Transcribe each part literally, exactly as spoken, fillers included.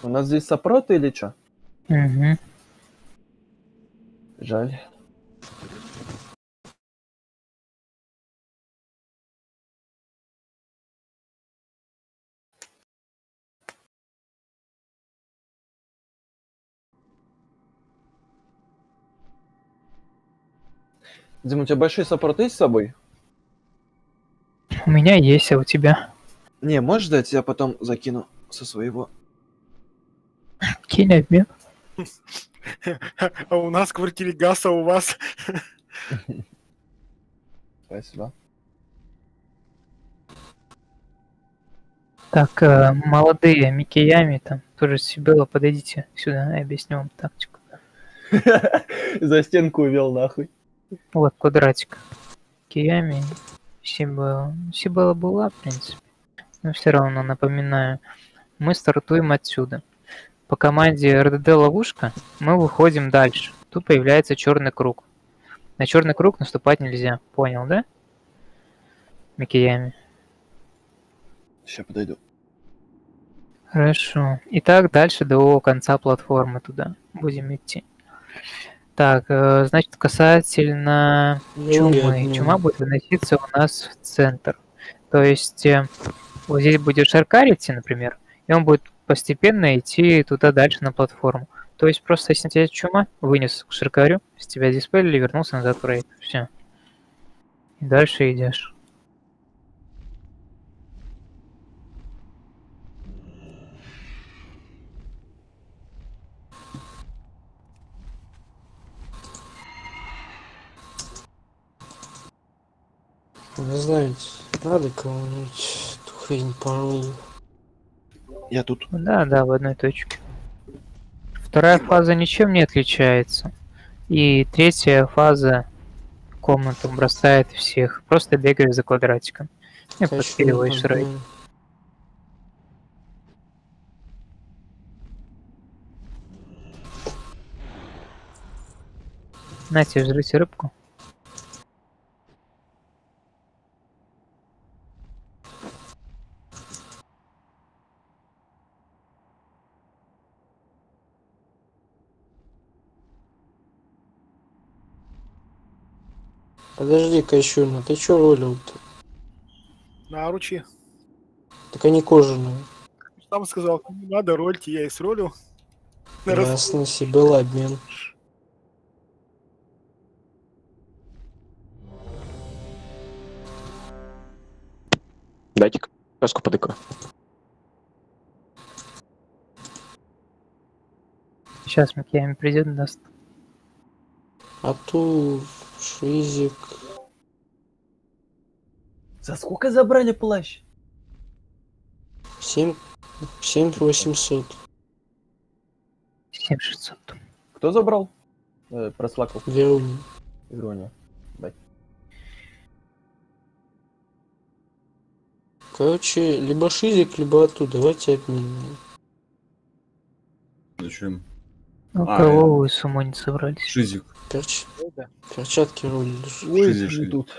У нас здесь сопроты или что? Угу. Жаль. Дима, у тебя большие саппорты есть с собой? У меня есть, а у тебя? Не, можешь дать, я потом закину со своего. Кинь обмен. А у нас в квартире газ, а у вас? Спасибо. Так, э, молодые Микиями там, тоже Сибила, подойдите сюда, я объясню вам тактику. За стенку увел нахуй. Вот квадратик. Микиями, Сибила. Сибила была, в принципе. Но все равно напоминаю. Мы стартуем отсюда. По команде эр дэ дэ ловушка мы выходим дальше. Тут появляется черный круг. На черный круг наступать нельзя. Понял, да? Микиями. Сейчас подойду. Хорошо. Итак, дальше до конца платформы туда будем идти. Так, э, значит, касательно чумы. Чума будет выноситься у нас в центр. То есть э, вот здесь будет шаркарить, например, и он будет постепенно идти туда дальше на платформу. То есть просто если на тебя чума, вынес к шаркарю, с тебя диспелили, вернулся назад в рейд. Все. И дальше идешь. Вы знаете, надо кого-нибудь эту хрень порву. Я тут. Да, да, в одной точке. Вторая фаза ничем не отличается. И третья фаза комнату бросает всех. Просто бегаешь за квадратиком. И подпиливаешь рейд. На тебе, жрите рыбку. Подожди-ка еще, ну ты чё ролил-то? Наручи. Так они кожаные. Сам сказал, не надо, рольте, я и сролил. Ясно, Сибила обмен. Дайте каску под ИК. Сейчас Микиями придет, даст. А ту шизик. За сколько забрали плащ? Семь, семь восемьсот. семь шестьсот. Кто забрал? Э, прослакал. Веруни. Веруни. Дай. Короче, либо шизик, либо оттуда. Давайте обменяем. Зачем? У А, кого я- вы с ума не собрались? Шизик. Перч... Перчатки ролили. Ой, Шизи, не шизи. тут.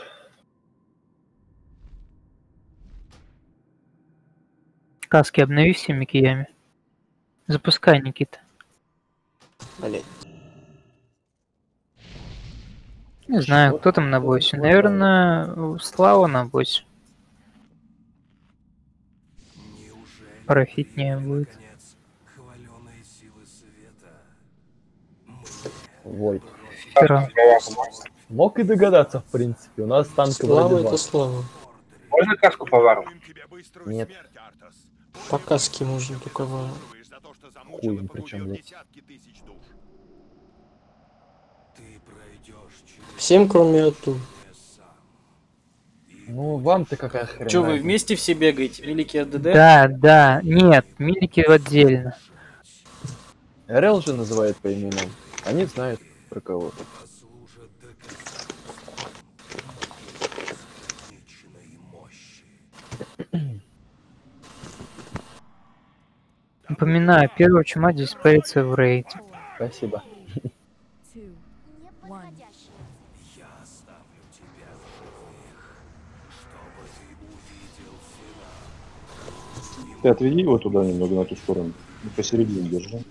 Каски обнови все Микиями. Запускай, Никита. Блять. Не знаю, Что? кто там на Что боссе. такое? Наверное, Слава на боссе. Профитнее будет. Войт. Вчера. Мог и догадаться, в принципе. У нас танки Слава вроде это два. слава. Можно каску повару? Нет. По каске можно только вару. Хуем причем, блядь. Всем кроме оттуда. Ну, вам-то какая хрень. Че, вы разница? вместе все бегаете? Великий эр дэ дэ? Да, да, нет, милики отдельно. РЛ же называют по именам. Они знают про кого. Напоминаю, первая чума диспарится в рейде. Спасибо. Ты отведи его туда немного, на ту сторону. И посередине держи.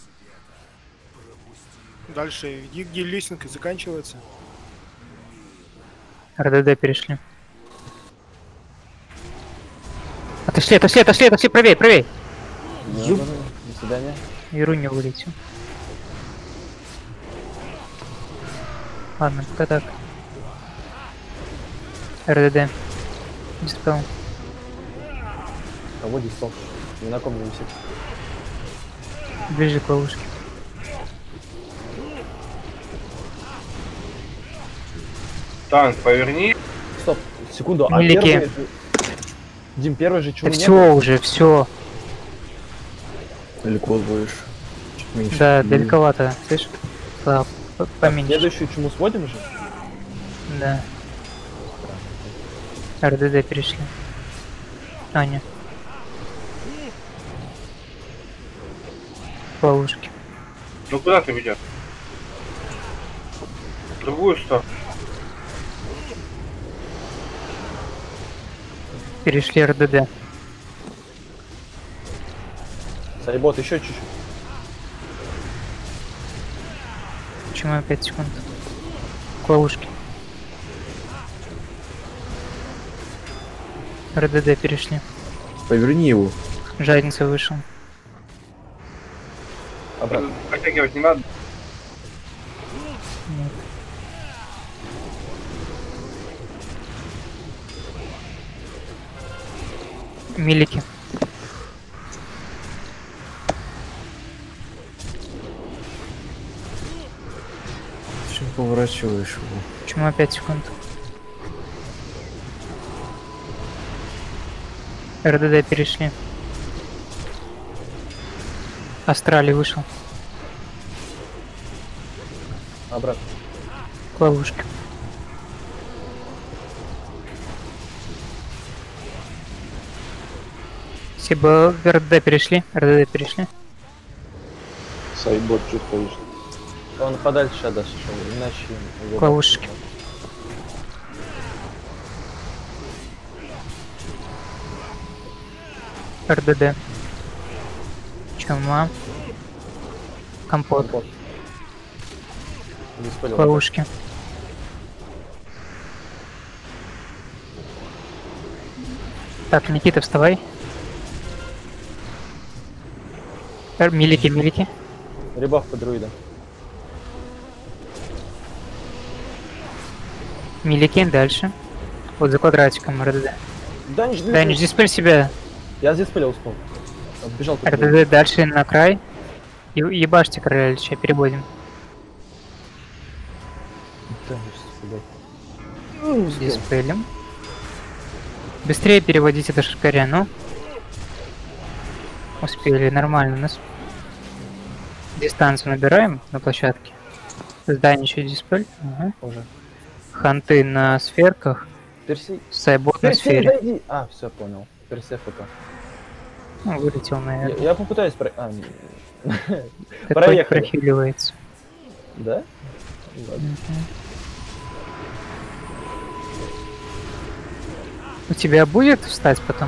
Дальше иди, где лесенка заканчивается. РДД перешли. Отошли, отошли, отошли, отошли, правей, правей. Ну, ну, ну, до свидания. Иру не вылетел. Ладно, пока так. РДД. Диспел. Кого диспел? Ни на ком не висит. Ближе к ловушке. Танк, поверни. Стоп, секунду, а Милики. первый... Дим, первый же Да чего не все было? уже, все. Далеко будешь. Чуть меньше. Да, М. далековато, слышь? Да, п- поменьше. Следующую чему сводим же? Да. РДД перешли. Аня. Ловушки. Ну куда ты ведешь? В другую сторону. Перешли РДД. Сайбот, еще чуть-чуть. Почему пять секунд? К ловушке. РДД перешли. Поверни его. Жадница вышел. Обратно. Подтягивать не надо. Нет. Милики. Чем поворачиваешь его? Почему пять секунд? РДД перешли. Астрали вышел. Обратно. К ловушке. Спасибо. В РДД перешли. РДД перешли. Сайбот, что стоишь? Он подальше отошел, иначе... его К ловушке. РДД. Чума. Компот. Вот. Не спалил. К ловушке. Так, Никита, вставай. Р- Милики, милики. Ребав по друидам. Милики, дальше. Вот за квадратиком РДД. Данич, Данич, диспель себя. Я здесь спалил, успел. Бежал по РДД дальше на край. И ебашьте короля Ильича, переводим. Диспелем. Быстрее переводите до шикаря, ну. Успели, нормально у нас. Дистанцию набираем на площадке. Здание еще диспель. Ага. Уже. Ханты на сферках. Перси... Сайбот на Перси, сфере. дойди! А, все, понял. Перси ФК. Ну, вылетел, Я, наверное. я попытаюсь про... А, Такой проехали. прохиливается. да? Ладно. Мгм. У тебя будет встать потом?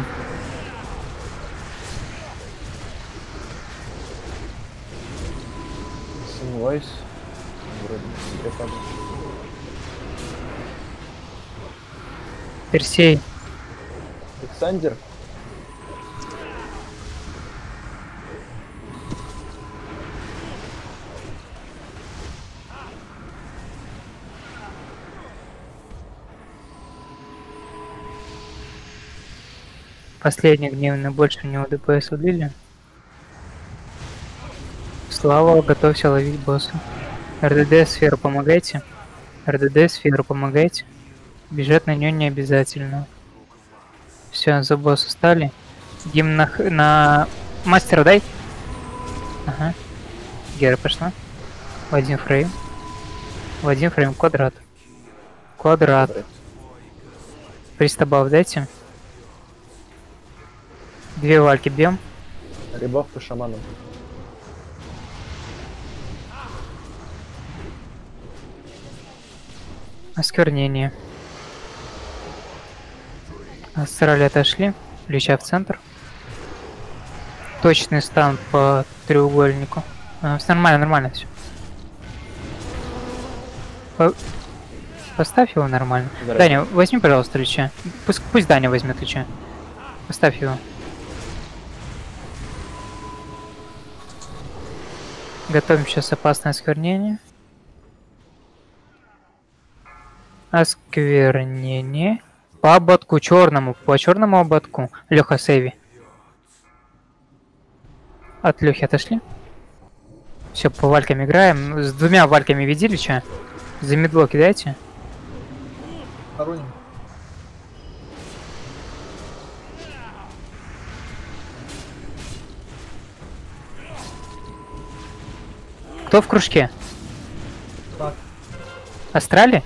Сомневаюсь. Вроде я падаю. Персей. Александр. Последний гневный, больше у него ДПС улили. Слава, готовься ловить босса. РДД сферу помогайте. РДД сферу помогайте. Бежать на нее не обязательно. Все, за босса стали. Гимн на, х- на мастера дай. Ага. Гера пошла. В один фрейм. В один фрейм квадрат. Квадрат. Пристабав дайте. Две вальки бьем. Ребав по шаману. Осквернение. Астрали отошли. Леча в центр. Точный стан по треугольнику. А, всё нормально, нормально все. По... Поставь его нормально. Здравия. Даня, возьми, пожалуйста, Лича. Пусть, пусть Даня возьмет Лича. Поставь его. Готовим сейчас опасное осквернение. Осквернение. По ободку черному. По черному ободку. Леха, сейви. От Лехи отошли. Все, по валькам играем. С двумя вальками веди Лича. За медло кидайте. Хороним. Кто в кружке? Так. Астрали?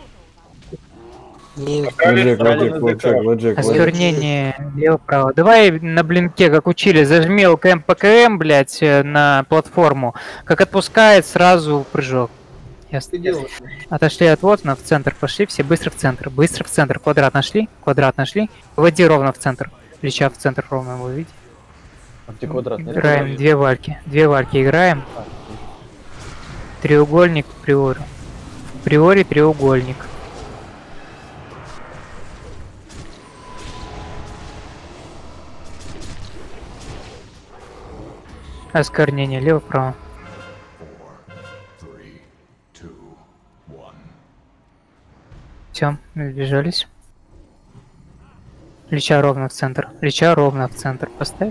Нет, Лоджек, лоджек, лоджек, лоджек, лоджек. Осквернение лево-право. Давай на блинке, как учили, зажми ЛКМ ПКМ, блять, на платформу. Как отпускает, сразу прыжок. Ясно. Отошли от Вотана, в центр пошли, все быстро в центр. Быстро в центр. Квадрат нашли, квадрат нашли. Вводи ровно в центр. Плеча в центр ровно его видите. А где квадрат? Нет? Играем две вальки. Две вальки играем. А, Треугольник в приоре. В приоре треугольник. Осквернение лево-право. Все, сбежались. Лича ровно в центр. Лича ровно в центр. Поставь.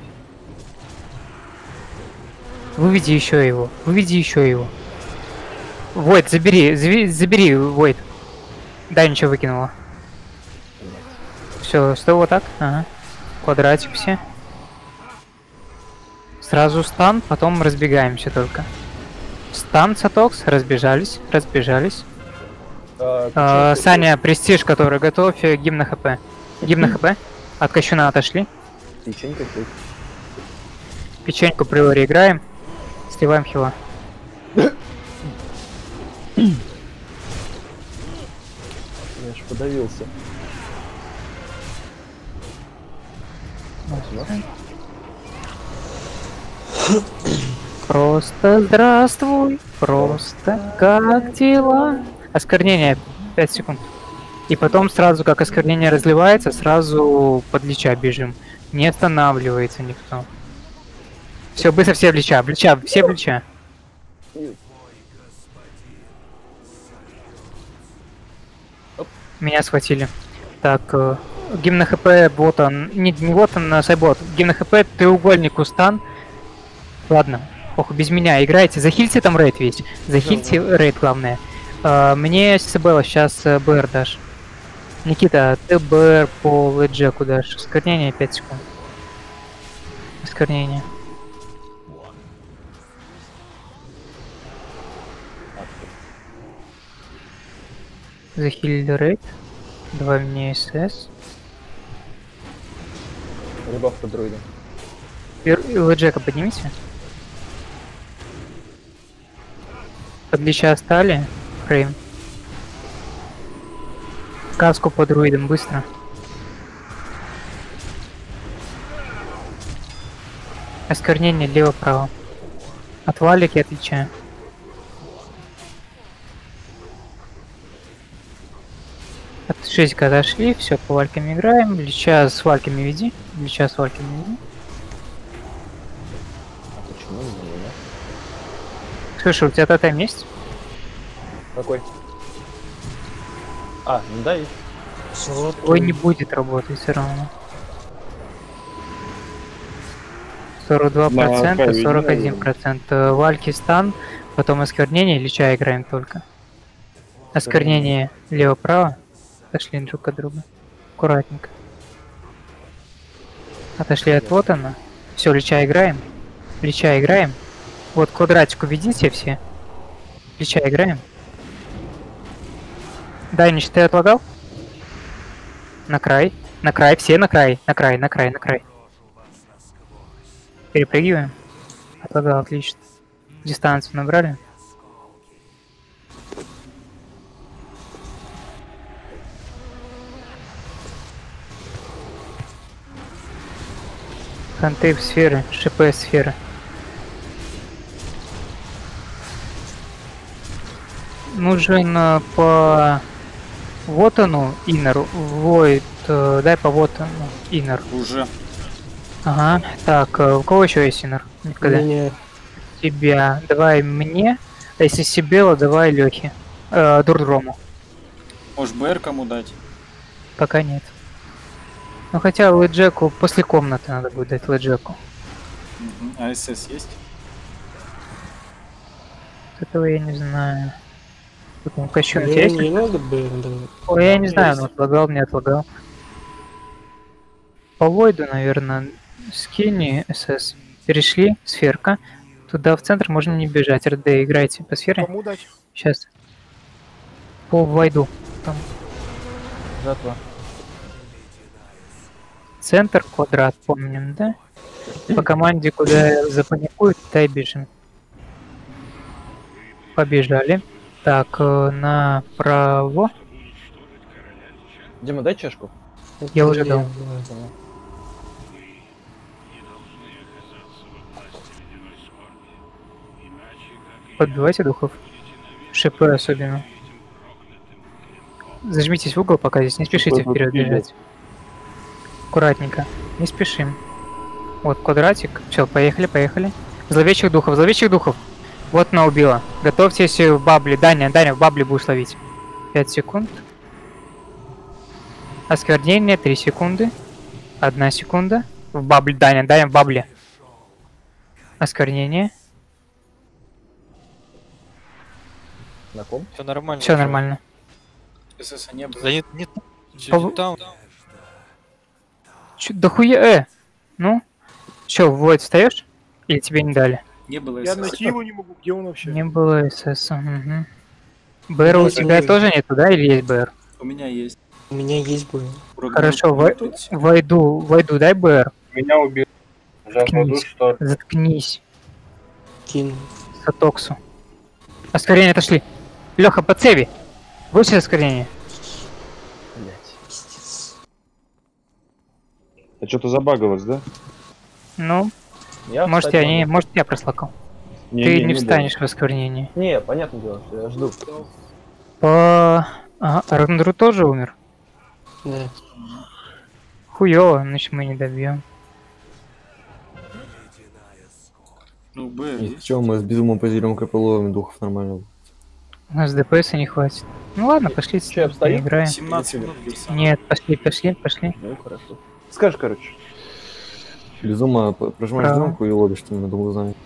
Выведи еще его. Выведи еще его. Войд, забери. Зави- забери, Войд. Да, ничего выкинула. Все, стой вот так. Ага. Квадратик все. Сразу стан, потом разбегаемся только. Стан, Сатокс, разбежались, разбежались. а, А, печенька. Саня, престиж, который готовь, э, гимн на хп. Гимн на хп. От Кощуна отошли. Печенька тут. Печеньку приори играем. Сливаем хила. Я ж подавился. Просто здравствуй, просто как дела? Осквернение, пять секунд. И потом сразу, как осквернение разливается, сразу под лича бежим. Не останавливается никто. Все, быстро все в лича, в лича, все в лича. Меня схватили. Так, э, гимн на хп, вот он, не, не вот он, а сайбот. Гимн на хп, треугольник устан. Ладно, похуй, без меня играйте. Захильте там рейд весь. Захильте рейд, главное. Э, мне Сибелла сейчас э, БР дашь. Никита, ты БР по леджеку дашь. Осквернение пять секунд. Осквернение. Захилили рейд. Два мне СС. Рыбав по дроиду. Леджека поднимите. Под лича стали. Фрейм. Каску по друидам быстро. Осквернение лево-право. От валики отвечаю. От шестика отошли, все, по валькам играем. Лича с вальками веди. Лича с вальками веди. А почему не меня? Слушай, у тебя тотем есть? Какой? А, ну да, есть. Ой, не будет работать все равно. сорок два процента, сорок один процент. Вальки стан, потом осквернение, лича играем только. Осквернение лево-право. Отошли друг от друга. Аккуратненько. Отошли от вот она. Все, лича играем. Лича играем. Вот квадратику ведите все. Лича играем. Дайнич, ты отлагал? На край. На край, все на край. На край, на край, на край. Перепрыгиваем. Отлагал, отлично. Дистанцию набрали. Ханты в сферы, ШП сферы. Нужен э, по Вотану Иннеру. Войд, э, дай по Вотану Иннер. Уже. Ага. Так, э, у кого еще есть Иннер? Никогда. Меня Тебя. Давай мне. А если Сибела, давай Лехе. Э, Дурдрому. Можешь БР кому дать? Пока нет. Ну хотя Лэджеку после комнаты надо будет дать Лэджеку. Мгм. А СС есть? Этого я не знаю. Тут он кощун мне интересный. не надо бы давать. Ой, я не знаю, он отлагал, не отлагал. По Войду, наверное, скини СС. Перешли, сферка. Туда в центр можно не бежать. РД играйте по сфере. Кому дать? Сейчас. По Войду. Там Жатва. центр, квадрат, помним, да? По команде, куда запаникуют, туда и бежим. Побежали. Так, э, направо. Дима, дай чашку. Я Это уже мне, дал. да. Подбивайте духов. ШП особенно. Зажмитесь в угол, пока здесь не спешите Какой вперед подбивать? бежать. Аккуратненько. Не спешим. Вот квадратик. Все, поехали, поехали. Зловещих духов, зловещих духов. Вот она убила. Готовьтесь в бабле. Даня, Даня, в бабле будешь ловить. пять секунд. Осквернение, три секунды. одна секунда. В бабле, Даня, Даня, в бабле. Осквернение. На ком? Все нормально. Все нормально. СС не было. Да нет, нет. Пов- Там. Чё, да хуя, э! Ну? Чё, в Void встаешь? Или тебе не дали? Не было Я СС. найти его не могу. Где он вообще? Не было СС. Угу. БР у Ну, тебя это- тоже нету, да? Или есть БР? У меня есть. У меня есть бы. Хорошо, Программа вой- тут. войду, войду, дай БР. Меня убил. Сейчас Заткнись. кладу, что ли? Заткнись. Кин. Сатоксу. Оскорение отошли. Леха, по цеви. Выше оскорение. Блять. Пиздец. А что-то забагалось, да? Ну, Я может встать я не, могу. может я прослакал. Не, Ты не, не встанешь в осквернении. Не, понятное дело, что я жду. По... Ага, Рагнару тоже умер. Да. Хуёво, значит мы не добьем. Ну, БР И есть. чё, мы с безумом позерем капелловыми духов нормально. У нас ДПСа не хватит. Ну ладно, пошли, Чё, я встаю? играем. семнадцать минут без самого. Нет, пошли, пошли, пошли. Ну хорошо. Скажешь, короче. Безума п- прожимаешь Право. кнопку и ловишь там на двух знаю.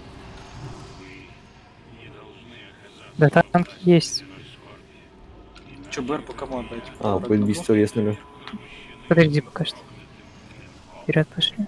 Да танк есть. Че, БР по кому отдать? А, По будет Рагнару? бистер, если ли. Подожди пока что. Вперед пошли.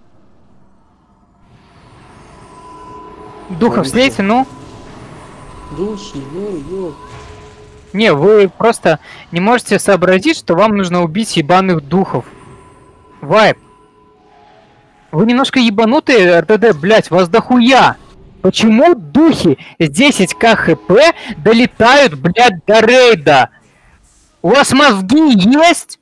Духов слейте, ну. Духи, ну ё. Не, вы просто не можете сообразить, что вам нужно убить ебаных духов. Вайп. Вы немножко ебанутые, РТД, блять, вас дохуя. Почему духи с десять ка хп долетают, блядь, до рейда? У вас мозги есть?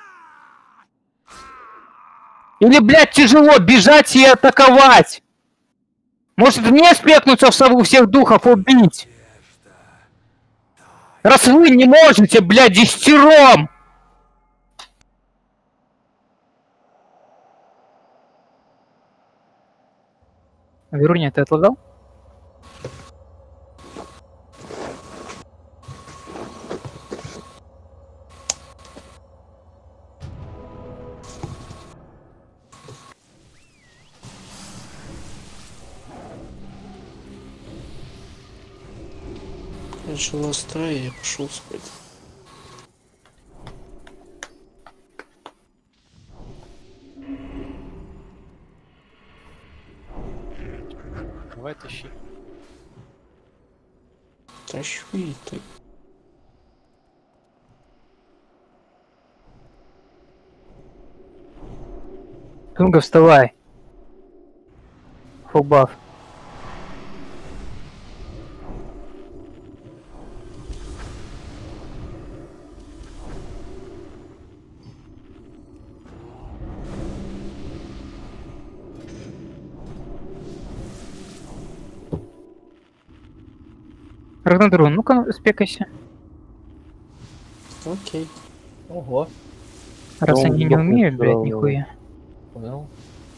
Или, блядь, тяжело бежать и атаковать? Может мне спекнуться в сову всех духов убить? Раз вы не можете, блядь, десятером! Веруня, ты отлагал? Начала стая, я пошел спать. Давай тащи. Тащу и так. Тунга, вставай. Фулбаф. Рагнардрун, ну-ка, спекайся. Окей. Ого, Раз он они не сдохнет умеют, всё блядь, равно. нихуя. понял.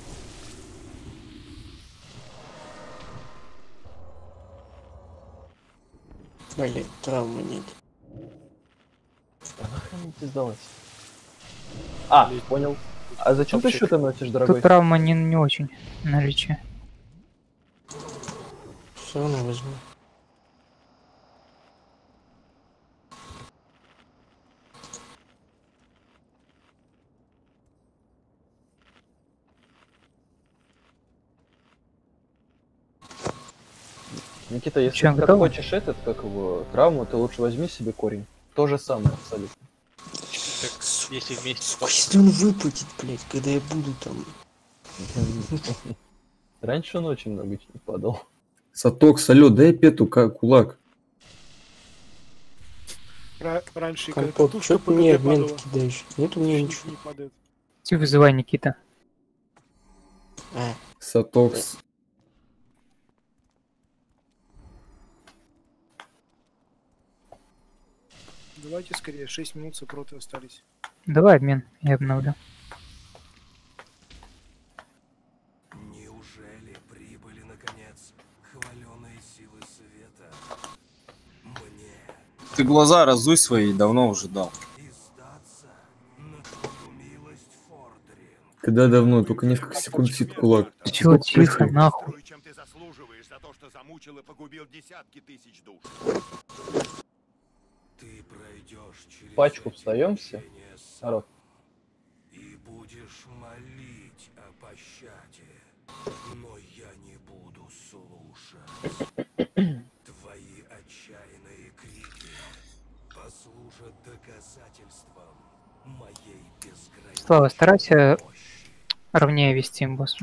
Блин, травмы нет. А нахрен мне тебе сдалось? А, понял. А зачем ты Топчик. щиты носишь, дорогой? Тут травма не, не очень наличие. Все равно возьму. Никита, если Чё, ты так готовы? хочешь этот, как его, травму, то лучше возьми себе корень. То же самое абсолютно. Так, если вместе... Сука, если он выплатит, блядь, когда я буду там. Раньше он очень много не падал. Сатокс, алё, дай пету, как кулак. Ра- Раньше, когда Компот, катушка чё по ты мне ГГ обмен падала, кидаешь? Нет у меня щит ничего. не падает. Ты вызывай, Никита. А, Сатокс. Давайте скорее, шесть минут сопроты остались. Давай обмен, я обновлю. Неужели прибыли наконец хваленые силы света? Мне Ты глаза разуй свои, давно уже дал. и сдаться на твою милость, Фордрин. Когда давно, только несколько секунд сидит кулак. Чё, Сколько тихо, просил? нахуй. Чем ты заслуживаешь за то, что замучил и погубил десятки тысяч душ. Ты пройдешь через Пачку эти встаем все? мучения сам Народ. и будешь молить о пощаде, но я не буду слушать. Твои отчаянные крики послужат доказательством моей безграничной Слава, старайся мощи. ровнее вести имбоссу.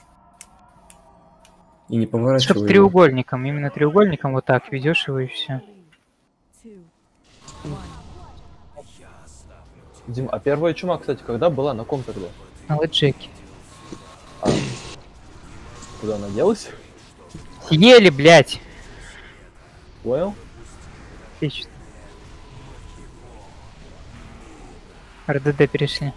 И не Чтоб поворачивай его. треугольником, именно треугольником вот так ведешь его и все. Дим, а первая чума, кстати, когда была? На ком тогда? На леджеке. Куда она делась? Съели, блядь! Понял? Отлично. РДД перешли.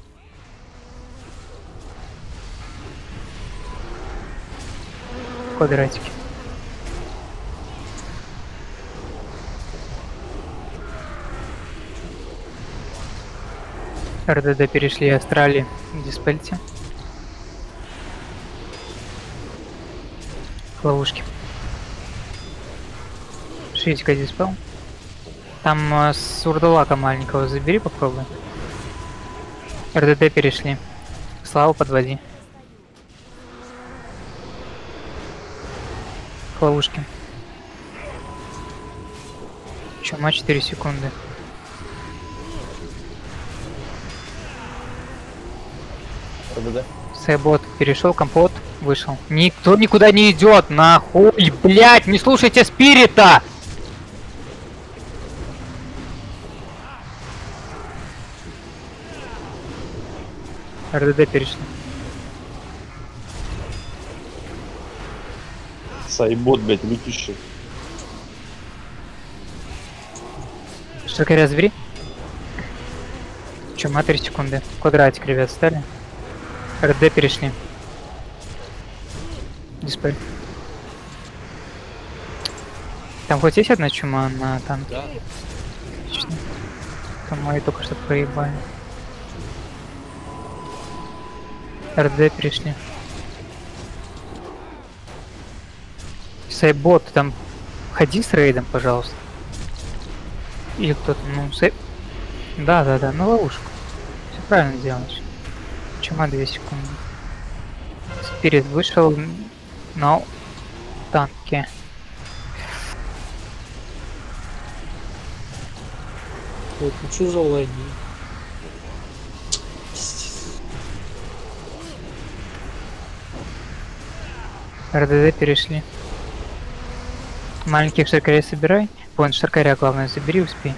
Квадратики. РДД перешли Австралии. Диспельте. Ловушки. Шесть-ка диспел. Там э, с урдалака маленького забери, попробуй. РДД перешли. Славу подводи. К ловушке. Чума четыре секунды. РДД. Сайбот перешел, компот вышел. Никто никуда не идет, нахуй, блять, не слушайте спирита! РДД перешли. Сайбот, блядь, лютище. Штукаря забери. Чума три секунды. Квадратик, ребят, стали. РД перешли. Диспель. Там хоть есть одна чума на танке? Да. Отлично. Там мои только что проебали. РД перешли. Сайбот, там ходи с рейдом, пожалуйста. Или кто-то, ну, сей... Да, да, да, на ловушку. Все правильно делаешь. Чума две секунды. Спирит вышел на танке. вот, ну что за лаги? РДД перешли. Маленьких шаркарей собирай. Вон, шаркаря главное забери, успей.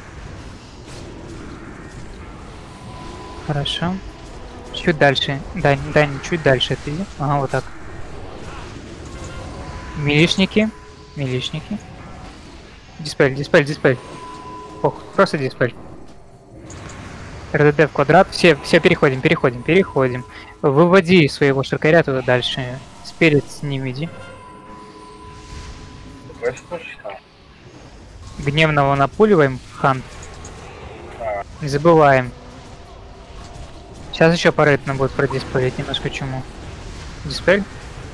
Хорошо. Чуть дальше. Дань, Дань, чуть дальше отведи. Ага, вот так. Милишники. Милишники. Диспель, диспель, диспель. Ох, просто диспель. РДД в квадрат. Все, все переходим, переходим, переходим. Выводи своего шаркаря туда дальше. Сперед с ним иди. Гневного напуливаем, хан. Не забываем. Сейчас еще пора нам будет продиспелить немножко чему. Диспель.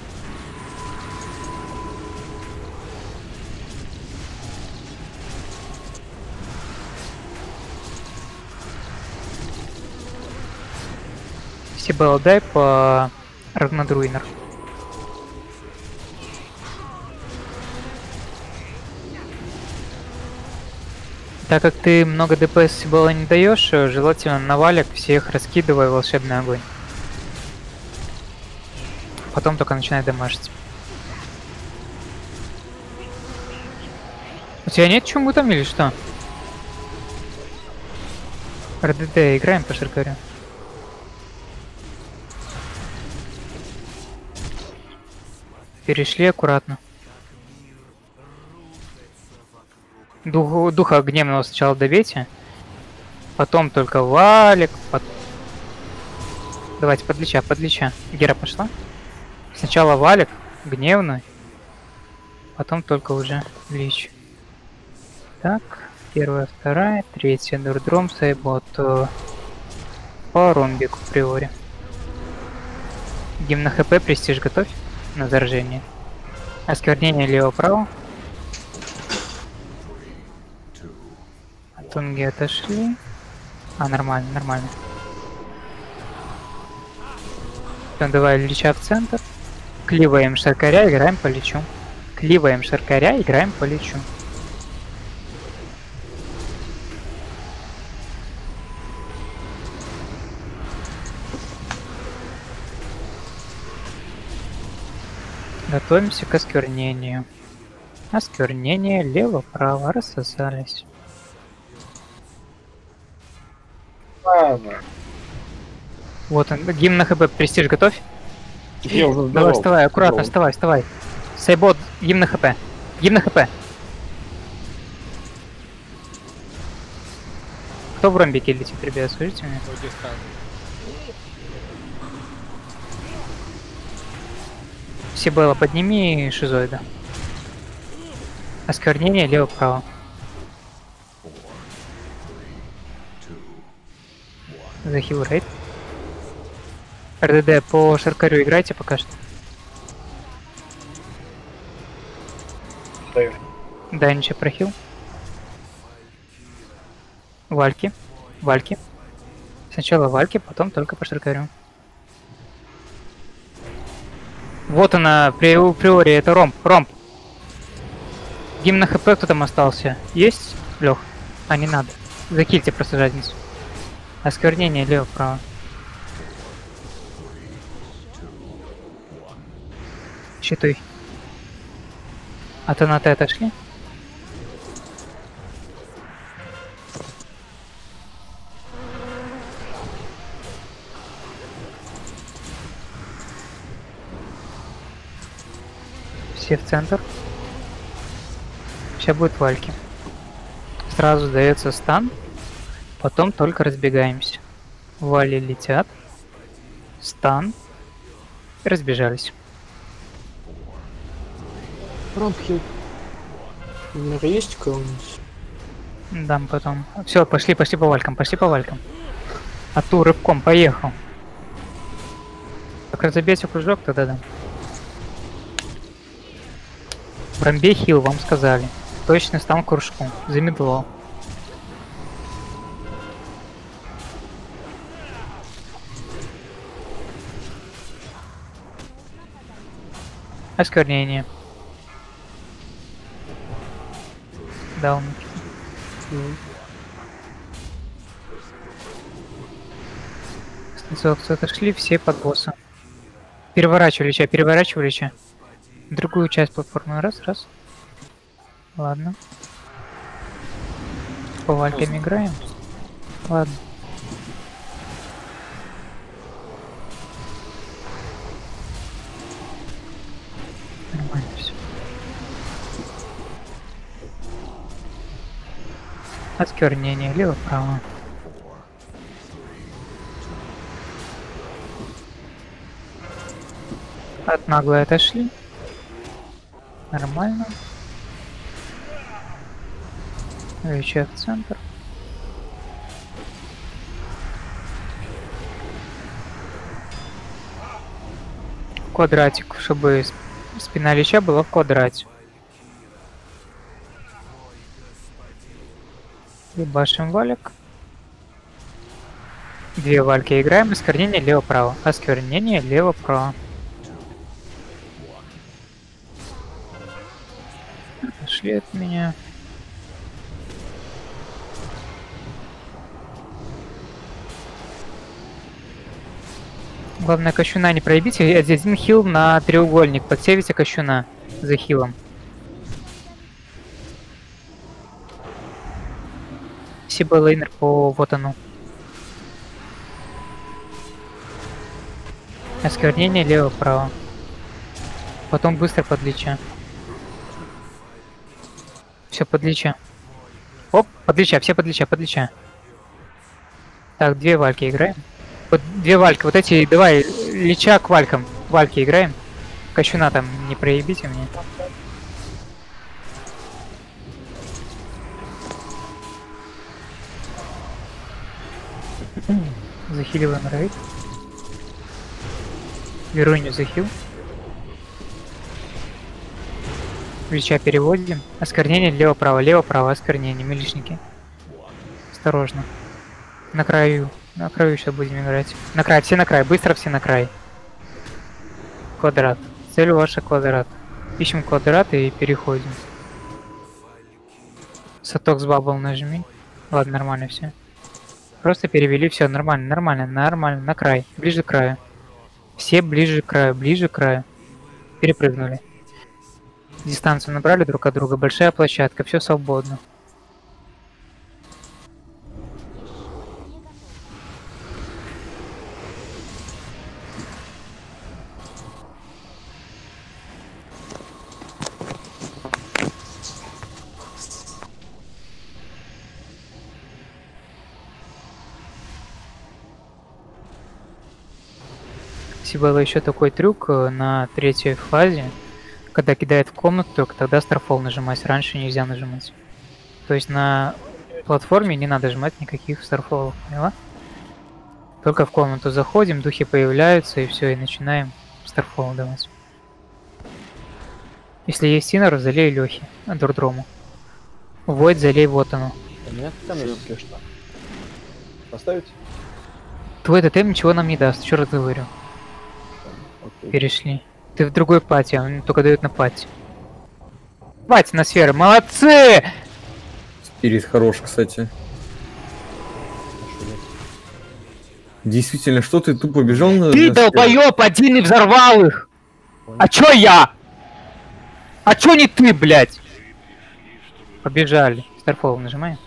Сибэл, дай по Рагнадруинер. Так как ты много ДПС Сибэла не даешь, желательно на валик всех раскидывай волшебный огонь. Потом только начинай дамажить. У тебя нет чумы там или что? РДД, играем по шаркарю. Перешли аккуратно. Дух, духа гневного сначала добейте. Потом только валик. Под... Давайте подлеча, подлеча. Гера пошла. Сначала валик, гневный. Потом только уже лич. Так, первая, вторая, третья. Дурдром, сайбот. По ромбику приори. Гимн на хп, престиж готовь. На заражение. Осквернение лево-право. Тунги отошли. А, нормально, нормально. Потом давай лича в центр. Кливаем шаркаря, играем по личу. Кливаем шаркаря, играем по личу. Готовимся к осквернению. Осквернение, лево-право, рассосались. Вот он, гимн на хп, престиж готовь. Я уже Давай, сдавал. вставай, аккуратно, Сдавал. вставай, вставай. Сайбот, гимн на хп. Гимн на хп. Кто в ромбике летит, ребят, скажите мне? Сибэла, подними шизоида. Осквернение лево-право. Захил рейд. РДД по шаркарю играйте пока что. Стою. Да, ничего прохил. Вальки. Вальки. Сначала вальки, потом только по шаркарю. Вот она, при, приори, это ромб, ромб. Гимн на хп, кто там остался? Есть, Лех? А, не надо. Закильте просто жадницу. Осквернение лево-право. Щитуй. От анаты отошли. Все в центр. Сейчас будет вальки. Сразу дается стан. Потом только разбегаемся. Вали летят. Стан. И разбежались. Ромбхил. Номер есть у кого-нибудь? Дам потом. Все, пошли, пошли по валькам, пошли по валькам. А ту рыбком поехал. Как разобьете кружок, тогда дам. В ромбе хил вам сказали. Точно стан кружку. Замедло. Осквернение. Даун. Ну, Станцовцы отошли, все под босса. Переворачивали ча, переворачивали ча. Другую часть платформы. Раз, раз. Ладно. По валькам играем. Ладно. Нормально все. Осквернение, лево-право. От наглой отошли. Нормально. Еще в центр. Квадратик, чтобы спина лича была в квадрате. Ебашим валик. Две вальки играем. Осквернение лево-право. Осквернение лево-право. Шли от меня. Главное, кощуна не проебите. Один хил на треугольник. Подсевите кощуна за хилом. Спасибо, лейнер, по вот оно. Осквернение лево-право. Потом быстро подлеча. Все, подлеча. Оп, подлеча, все подлеча, подлеча. Так, две вальки играем. Вот две вальки, вот эти, давай, леча к валькам. Вальки играем. Кощуна там не проебите мне. Захиливаем рейд. Веруню захил. Леча переводим. Осквернение лево-право, лево-право, осквернение, милишники. Осторожно. На краю. На краю сейчас будем играть. На край, все на край, быстро все на край. Квадрат. Цель ваша квадрат. Ищем квадрат и переходим. Саток с бабл нажми. Ладно, нормально все. Просто перевели, все нормально, нормально, нормально, на край, ближе к краю. Все ближе к краю, ближе к краю. Перепрыгнули. Дистанцию набрали друг от друга, большая площадка, все свободно. Было еще такой трюк на третьей фазе, когда кидает в комнату, только тогда старфол нажимать, раньше нельзя нажимать. То есть на платформе не надо жимать никаких старфолов, поняла? Только в комнату заходим, духи появляются и все, и начинаем старфол давать. Если есть Синер, залей Лехи, дурдрому. Войд, залей вот оно. У меня там есть, если что. Поставить? Твой тотем ничего нам не даст, еще раз говорю. Перешли. Ты в другой пати, он только дает на пати. Пати на сферы, молодцы! Спирит хорош, кстати. Действительно, что ты тупо бежал на... Ты на долбоёб один и взорвал их! А чё я? А чё не ты, блядь? Побежали. Старфол нажимаем.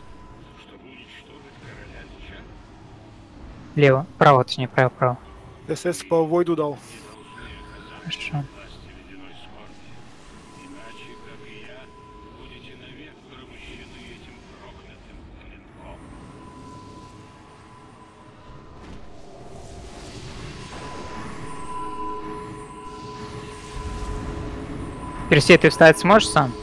Лево, право, точнее, право, право. СС по войду дал. Хорошо. Персей, ты встать сможешь сам?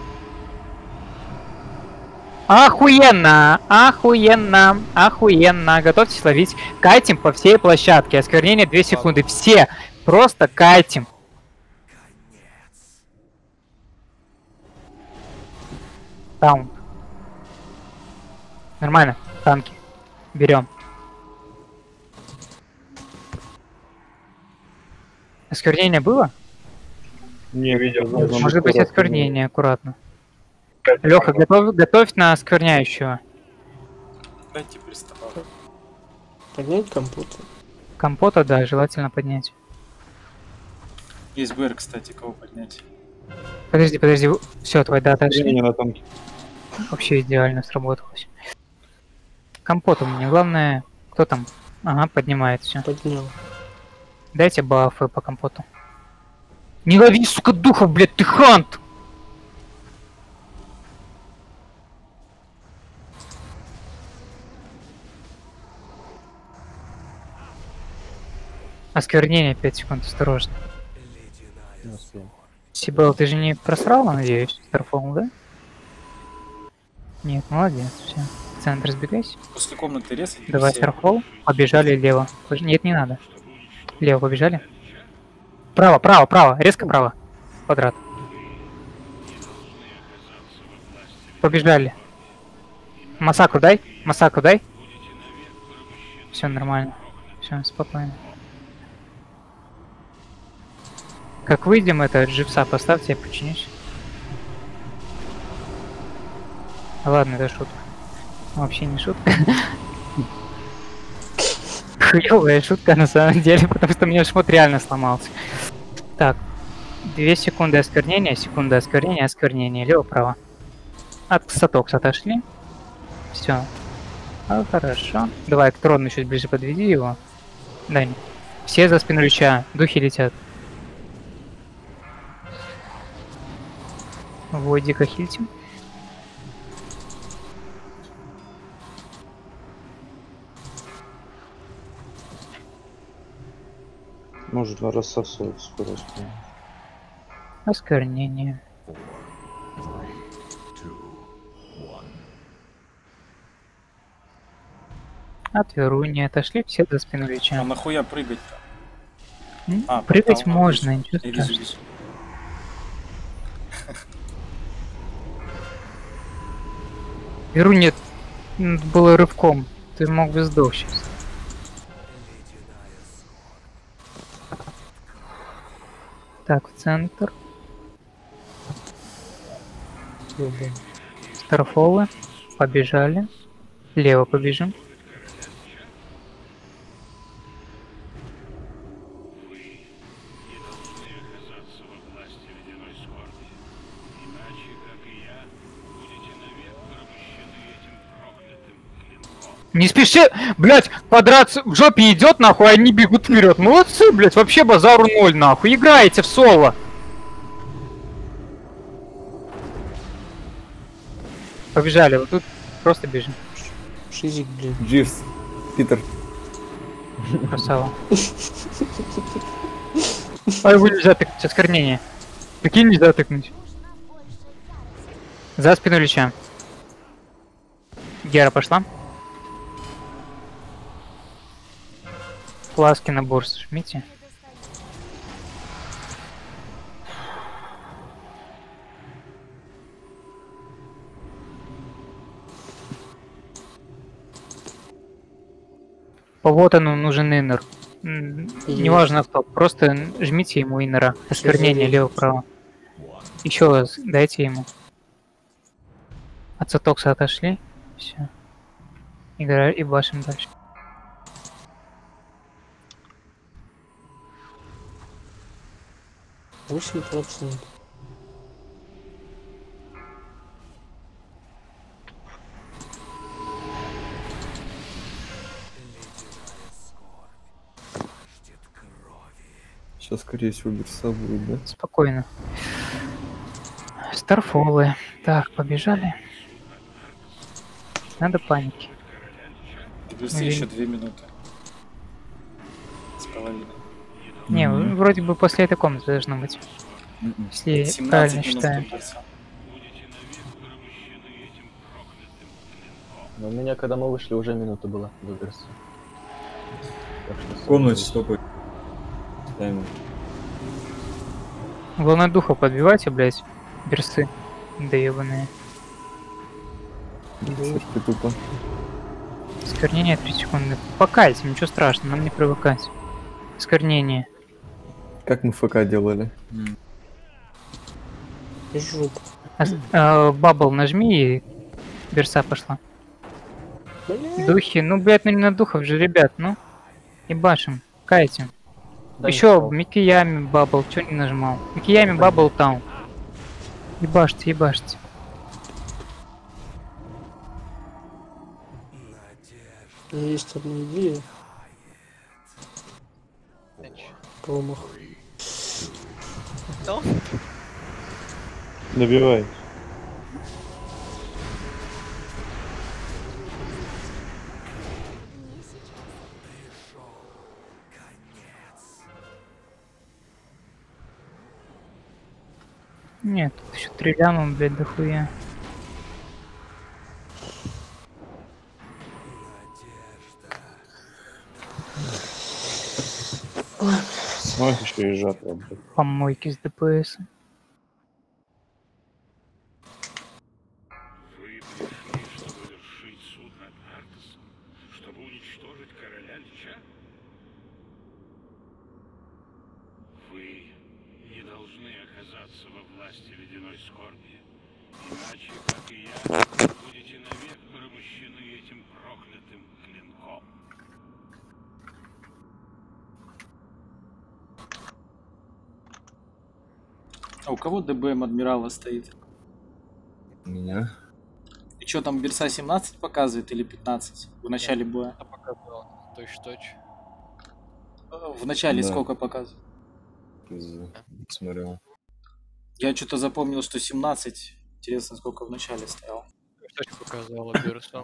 Охуенно! Охуенно! Охуенно! Готовьтесь ловить. Кайтим по всей площадке. Осквернение две секунды. Все! Просто кайтим. Таун. Нормально. Танки. Берем. Осквернение было? Не видел. Может быть осквернение, аккуратно. Леха, готов, готовь на оскверняющего. Дайте приставал. Поднять компота. Компота, да, желательно поднять. Есть БР, кстати, кого поднять. Подожди, подожди. Все, твой дата отошли. Не на танке. Вообще идеально сработалось. Компот у меня. Главное, кто там? Ага, поднимает все. Поднял. Дайте бафы по компоту. Не лови, сука, духов, блядь, ты хант! Осквернение пять секунд, осторожно. Не успеем. Сибел, ты же не просрала, надеюсь, Старфол, да? Нет, молодец, все. В центр сбегайся. После комнаты резать. Давай Старфол. Побежали лево. Нет, не надо. Лево побежали. Право, право, право. Резко право. Квадрат. Побежали. Масаку дай. Масаку дай. Все нормально. Все, спокойно. Как выйдем, это джипса поставьте, я починюсь. Ладно, это шутка. Вообще не шутка. Хуёвая шутка на самом деле, потому что у меня шмот реально сломался. Так, две секунды осквернения, секунда осквернения, осквернение, лево-право. От Сатокс отошли. Все. А, хорошо. Давай к трону чуть ближе подведи его. Дань. Все за спину Лича. Духи летят. Войди-ка хильтим. Может, два рассасывать скорость. Осквернение. От Веруни отошли все за спину А Лича. нахуя прыгать-то? М? А, Прыгать портал, можно, вижу. ничего Я вижу, страшного. вижу. Веруни м, было рывком. Ты мог бы сдох сейчас. Так, в центр. Старфолы. Побежали. Лево побежим. Не спеши, блять, квадрат в жопе идет, нахуй, они бегут вперед. Молодцы, блять, вообще базару ноль, нахуй. Играете в соло. Побежали, вот тут просто бежим. Шизик, блин. Дживс. Питер. Красава. А его нельзя тыкнуть, осквернение. Прикинь, нельзя тыкнуть. За спину Лича. Гера пошла. Фласки на борс жмите. По Вотану нужен иннер. М, Неважно кто, просто жмите ему иннера. Осквернение лево-право. Еще раз дайте ему. От Сатокса отошли. Все. Играем и башим дальше. восемь процентов. Сейчас, скорее всего, берса будет, да? Спокойно. Старфолы. Так, побежали. Надо паники. Верси еще две минуты. С половиной. Не, Мгм. вроде бы после этой комнаты должно быть. Мгм. Если правильно семнадцать минут считаем. до Верса. Но у меня, когда мы вышли, уже минута была до Верса. Так что В комнате сорок стопай. Таймер. Волна духа подбивайте, блять. Берсы. Да ебаные. Церкви тупо. Сквернение три секунды. Покайте, ничего страшного, нам не привыкать. Сквернение. Как мы ФК делали? Жопа. Ас- а, Бабл нажми и берса пошла. Блин. Духи, ну блять, ну не на духов же, ребят, ну. И башим. Кайте. Да, Еще не Микиями бабл, чё не нажимал? Микиями бабл таун. Ебашьте, ебашьте. У меня есть одна идея. Промах. Что? Набивай. Нет, тут еще три ляма, блядь, дохуя. Ну, это еще и жатва, блядь. Помойки с ДПС. Вы пришли, чтобы вершить суд над Артасом, чтобы уничтожить короля Лича? Вы не должны оказаться во власти ледяной скорби, иначе, как и я, будете навек порабощены этим проклятым клинком. А у кого ДБМ адмирала стоит? У меня. И что там, Берса семнадцать показывает или пятнадцать в начале боя? Что показал? Точь-точь. Э, В начале Да. сколько показывает? Из- Смотрел. Я что-то запомнил, что семнадцать. Интересно, сколько в начале стоял. Точь показала Берсу.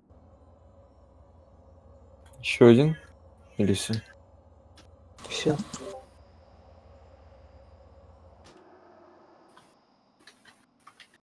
Еще один? Или все? Все.